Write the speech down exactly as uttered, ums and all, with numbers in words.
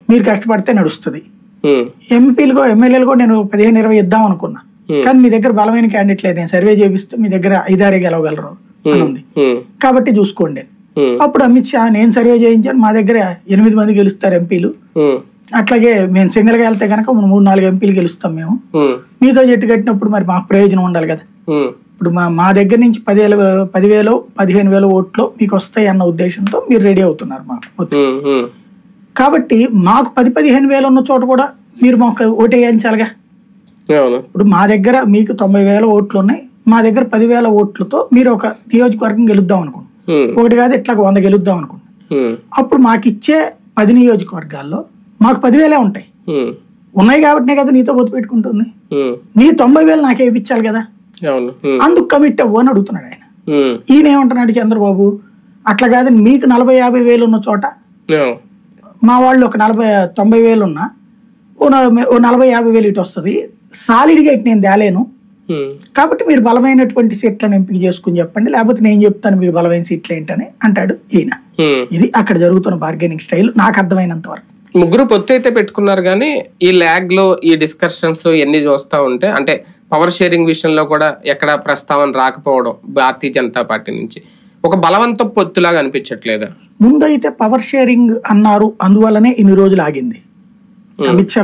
మీరు కష్టపడితే నడుస్తుంది. ఎంపీలు కూడా ఎమ్మెల్యేలు కూడా నేను పదిహేను ఇరవై ఇద్దాం అనుకున్నా, కానీ మీ దగ్గర బలమైన క్యాండిడేట్ లేదు, నేను సర్వే చేపిస్తే మీ దగ్గర ఐదారే గెలవగలరు అని ఉంది కాబట్టి చూసుకోండి. అప్పుడు అమిత్ షా నేను సర్వే చేయించాను, మా దగ్గర ఎనిమిది మంది గెలుస్తారు ఎంపీలు, అట్లాగే మేము సింగిల్ గా వెళ్తే కనుక మూడు నాలుగు ఎంపీలు గెలుస్తాం మేము, మీతో జట్టు కట్టినప్పుడు మరి మాకు ప్రయోజనం ఉండాలి కదా. ఇప్పుడు మా మా దగ్గర నుంచి పదివేల పదివేలు పదిహేను వేల ఓట్లు మీకు వస్తాయి అన్న ఉద్దేశంతో మీరు రెడీ అవుతున్నారు మాకు. కాబట్టి మాకు పది పదిహేను వేలు ఉన్న చోట కూడా మీరు మాకు ఓటేయించాలిగా. ఇప్పుడు మా దగ్గర మీకు తొంభై వేల ఓట్లు ఉన్నాయి, మా దగ్గర పదివేల ఓట్లతో మీరు ఒక నియోజకవర్గం గెలుద్దాం అనుకోండి, ఒకటి కాదు ఇట్లా వంద గెలుద్దాం అనుకోండి. అప్పుడు మాకు ఇచ్చే పది నియోజకవర్గాల్లో మాకు పదివేలే ఉంటాయి, ఉన్నాయి కాబట్టినే కదా నీతో పొత్తు పెట్టుకుంటుంది. నీ తొంభై వేలు నాకే ఇప్పించాలి కదా, అందుకు కమిట్ అవ్వు అని అడుగుతున్నాడు ఆయన. ఈయన ఏమంటున్నాడు చంద్రబాబు, అట్లా కాదు మీకు నలభై యాభై వేలు ఉన్న చోట మా వాళ్ళు ఒక నలభై తొంభై వేలు ఉన్నా ఓ నలభై యాభై వేలు ఇటు వస్తుంది, సాలిడ్ గా ఇటు నేను తేలేను, కాబట్టి మీరు బలమైనటువంటి సీట్లను ఎంపిక చేసుకుని చెప్పండి, లేకపోతే నేను చెప్తాను మీకు బలమైన సీట్లు ఏంటని అంటాడు ఈయన. ఇది అక్కడ జరుగుతున్న బార్గెనింగ్ స్టైల్ నాకు అర్థమైనంత వరకు. ముగ్గురు పొత్తు అయితే పెట్టుకున్నారు కానీ ఈ ల్యాగ్ లో ఈ డిస్కషన్స్ ఎన్ని చూస్తా ఉంటే, అంటే పవర్ షేరింగ్ విషయంలో కూడా ఎక్కడ ప్రస్తావన రాకపోవడం భారతీయ జనతా పార్టీ నుంచి ఒక బలవంత పొత్తులాగా అనిపించట్లేదా? ముందైతే పవర్ షేరింగ్ అన్నారు, అందువల్లనే ఇన్ని రోజులు ఆగింది. అమిత్ షా